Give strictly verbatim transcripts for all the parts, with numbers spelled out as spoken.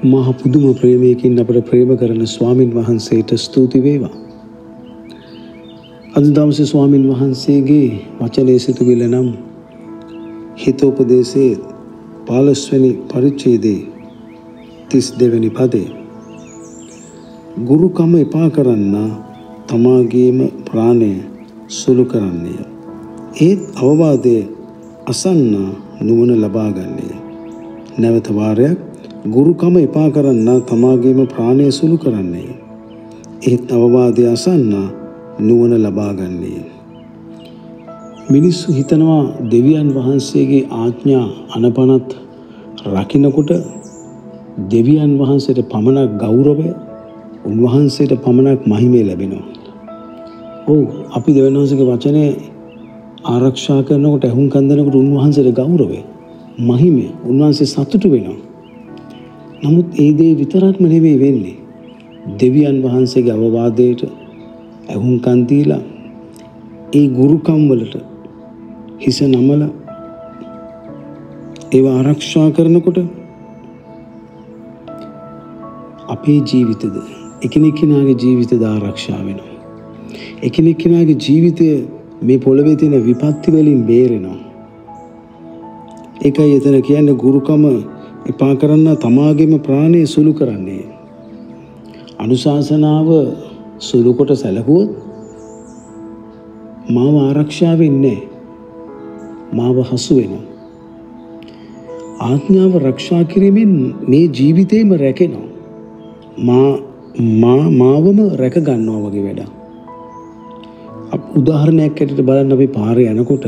මහ පුදුම ප්‍රේමයකින් අපට ප්‍රේම කරන ස්වාමින් වහන්සේට ස්තුති වේවා. අද දවසේ ස්වාමින් වහන්සේගේ වචනේ සිතුවිල්ල නම් හිතෝපදේශයේ පළොස් වෙනි පරිච්ඡේදයේ තිස් දෙවැනි පදය. ගුරුකම එපා කරන්න තමාගේම ප්‍රාණය සුළු කරන්නේය. ඒත් අවවාදයේ අසන්න නුවණ ලබා ගන්නේය. නැවත වාරයක් ගුරුකම එපා කරන්න තමාගේම ප්‍රාණය සුළු කරන්නේය. ඒත් අවවාදයේ අසන්න නුවණ ලබා ගන්නේය. මිනිස්සු හිතනවා දෙවියන් වහන්සේගේ ආඥා අනපනත් රකින්නකොට දෙවියන් වහන්සේට පමණක් ගෞරවය, උන්වහන්සේට පමණක් මහිමය ලැබෙනවා. ඔව්, අපි දෙවියන් වහන්සේගේ වචනේ ආරක්ෂා කරනකොට ඇහුම්කන් දෙනකොට උන්වහන්සේට ගෞරවය, මහිමය, උන්වහන්සේ සතුටු වෙනවා. නමුත් ඒ දේ විතරක්ම නෙවෙයි වෙන්නේ. දෙවියන් වහන්සේගේ අවවාදයට ඇහුම්කන් දීලා ඒ ගුරුකම් වලට හිස නමලා ඒව ආරක්ෂා කරනකොට අපේ ජීවිතද එකිනෙකිනාගේ ජීවිතද ආරක්ෂා වෙනවා. එකිනෙකිනාගේ ජීවිතය මේ පොළවේ තියෙන විපත්ති වලින් බේරෙනවා. ඒකයි එතන කියන්නේ ගුරුකම එපා කරන්න තමාගේම ප්‍රාණය සුළු කරන්නේ. අනුශාසනාව සුළු කොට සැලකුවොත් මාව ආරක්ෂා වෙන්නේ මාව හසු වෙනවා. ආඥාව ආරක්ෂා කිරීමෙන් මේ ජීවිතේම රැකෙනවා. මා මා මාවම රැක ගන්නවා වගේ වැඩක්. උදාහරණයක් ඇටියට බලන්න අපි පාරේ යනකොට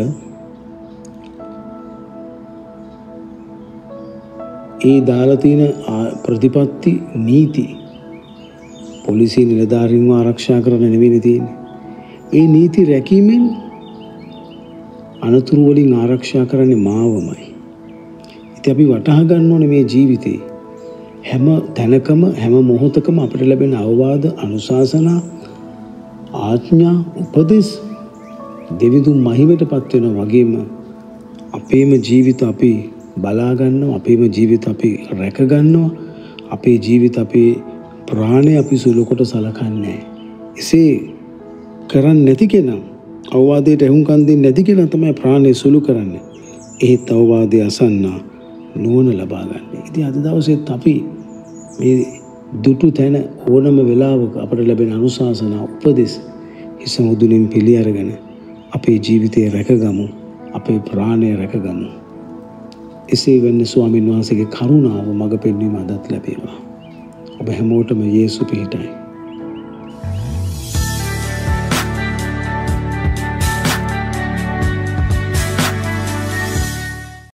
ඒ දාලා තියෙන ප්‍රතිපත්ති නීති පොලිසිය නිලධාරීන්ව ආරක්ෂා කරන්න නෙවෙයි තියෙන්නේ. ඒ නීති රැකීමෙන් අනතුරු වලින් ආරක්ෂා කරන්නේ මාවමයි. ඉතින් අපි වටහා ගන්න ඕනේ මේ ජීවිතේ හැම තැනකම හැම මොහොතකම අපිට ලැබෙන අවවාද, අනුශාසනා, ආඥා, උපදෙස් දෙවිඳුන් මහිමයටපත් වෙනවා වගේම අපේම ජීවිත අපි බලා ගන්නවා, අපේම ජීවිත අපි රැක ගන්නවා, අපේ ජීවිත අපේ ප්‍රාණය අපි සුළු කොට සලකන්නේ නැහැ. එසේ කරන්නේ නැති කෙනා, අවවාදයට ඇහුම්කන් දෙන්නේ නැති කෙනා තමයි ප්‍රාණය සුළු කරන්නේ. ඒත් අවවාදය අසන්න නුවණ ලබා ගන්න. ඉතින් අද දවසෙත් අපි මේ දුටු තැන ඕනම වෙලාවක අපට ලැබෙන අනුශාසනා, උපදෙස් හිස මුදුනින් පිළි අරගෙන අපේ ජීවිතය රැකගමු, අපේ ප්‍රාණය රැකගමු. එසේ වෙන්නේ ස්වාමීන් වහන්සේගේ කරුණාව මඟ පෙන්වීම අදත් ලැබේවා. ඔබ හැමෝටම යේසු පිහිටයි.